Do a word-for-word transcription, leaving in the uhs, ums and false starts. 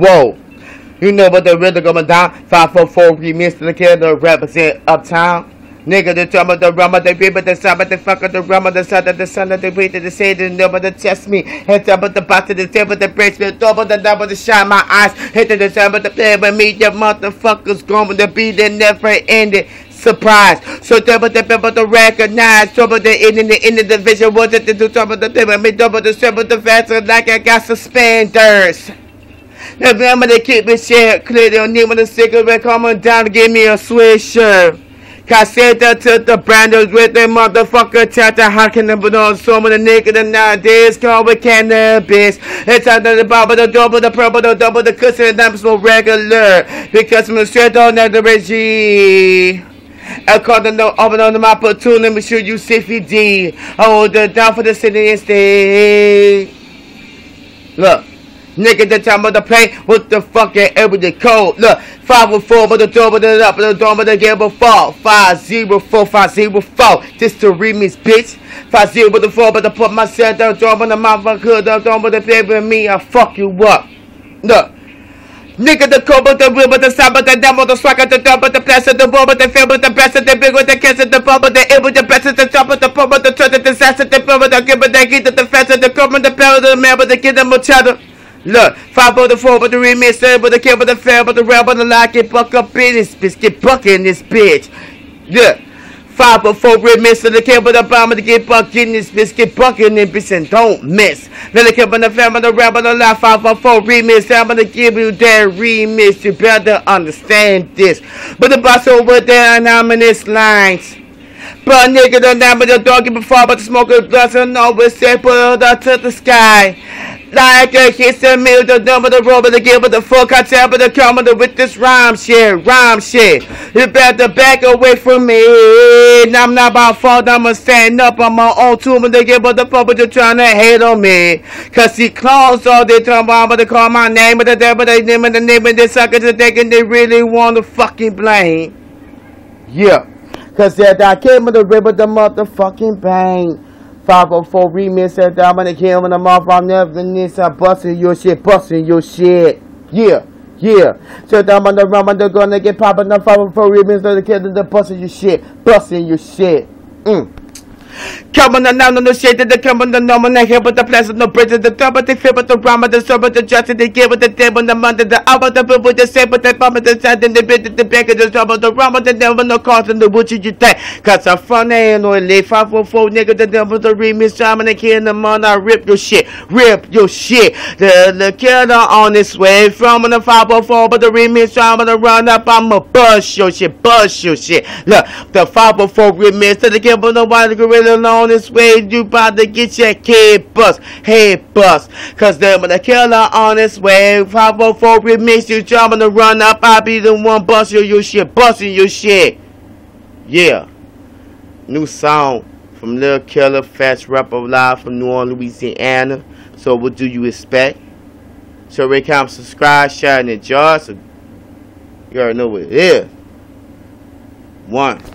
Whoa. You know what the rhythm going down? five four four remix to the killer represent Uptown. Nigga, the drum of the rum of the beat, but the sound of the fuck of the rum of the sound of the sun of the beat, the say the number to test me. Head up at the bottom of the table, the brace, the double, the double, to shine my eyes. Hit the sound of the play with me, your motherfuckers going to be the never ending surprise. So double the people to recognize, double the end in the end of the vision, was it to do double the thing with me, double the triple the faster, like I got suspenders. Remember to keep it shit clear, they don't need when the cigarette coming down to give me a swisher. I said that to the branders with their motherfucker chatter. How can they put on so many niggas nowadays? Call with cannabis. It's under the bottom, the double, the purple, the double, the cushion, and I'm so regular. Because I'm straight on the regime. I call the no open on my platoon, let me show you safety D. I hold it down for the city and stay. Look. Nigga, the time of the play, what the fuck ain't everything code? Look, five with four, but the door, but the up, but the door, but the game before. five zero four, five zero four. This the remix, bitch. five zero with the four, but I put myself down, door, but the mouth, I could, the door, but the play with me, I fuck you up. Look. Nigga, the code, but the real, but the sound, but the down, but the swag, the door, but the flash, the ball, but the fail, but the best, the big, with the cancer, the ball, but the ill, but the best, the top, but the pump, but the trust, the disaster, the ball, but the give, but the get, the fast, the come, but the power, the man, but the kid, the machado. Look, five but the four, but the remix, seven, but the kill, but the fail, but the rail, but the lock, get buck up in this bitch, get buck in this bitch. Look, five but four remix, but the kill, but the bomb, but the get buck in this bitch, get buck in this bitch, and don't miss. Then the kill, but the fail, but the rail, but the lock, five but four remix, I'm gonna give you that remix, you better understand this. But the boss over there, anonymous lines. But nigga, the name of the dog, before, but the smoker doesn't always say, put it up to the sky. Like a kiss and meal, the number, the roll, but the give, but the fuck, I tell, but the coming with this rhyme shit, rhyme shit. You better back away from me. I'm not about fault, I'ma stand up on my own too, but they give, but the fuck, but you're trying to hate on me. Cause he clones all they talking about, but they call my name, but the devil, they name and the name, and they suckers, they thinking they really want to fucking blame. Yeah. Cause that I came with the river, the motherfucking bang. five oh four remix, that I'm gonna kill when I'm off. I'm never this. I busting your shit, busting your shit. Yeah, yeah. So I'm on the run, I'm gonna get popping the five oh four remix, the kid, the busting your shit, busting your shit. Mm. Coming on down on the shade that they come on the number, and here with the pleasant, no bridges, the top, but they feel with the rhyme, the server, the justice, they give with the table, the money, the hour, the people, the same, but they bump at the side, and they bid the back of the trouble, the rhyme, the devil, no cost, and the wood you think. Cause I'm funny, and only five four four nigga, the devil, the remix, I'm gonna kill the money, I rip your shit, rip your shit. The, the killer on this way from the five oh four, but the remix, I'm gonna run up, I'ma bust your shit, bust your shit. Look, the five oh four remix, the killer, the one, the gorilla on this way. You about to get your kid bust, head bust. Cause them the killer on this way. five oh four remix, you jumping to run up. I be the one busting your shit, busting your shit. Yeah. New song from Lil Killer, Fast Rapper live from New Orleans, Louisiana. So what do you expect? So rate, comment, subscribe, share, and enjoy. So you already know what it is. One.